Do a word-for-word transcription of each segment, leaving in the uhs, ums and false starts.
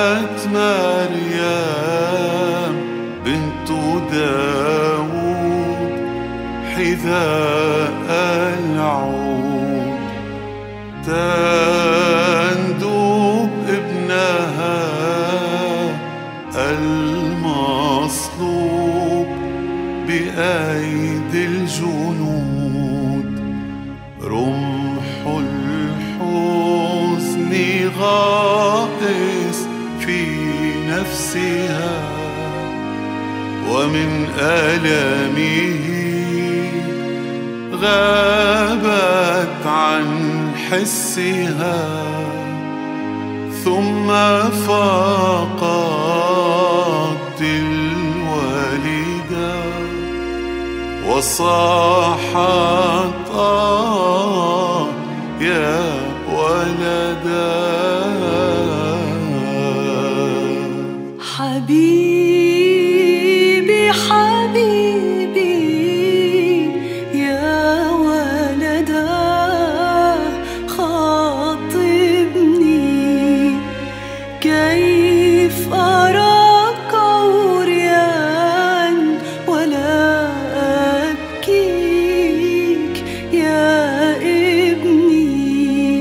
مريم بنت داود حذاء العود، تندب ابنها المصلوب بأيدي الجنود. رمح الحزن غائس في نفسها، ومن آلامه غابت عن حسها. ثم فاقت الوالدة وصاحت آه يا ولدا. حبيبي حبيبي يا ولدا، خاطبني كيف أراك عريان ولا أبكيك يا ابني.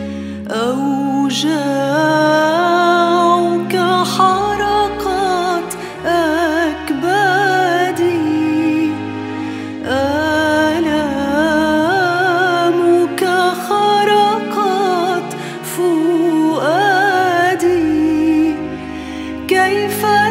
أوجاعك حرقت أكبادي، آلامك خرقت فؤادي. كيف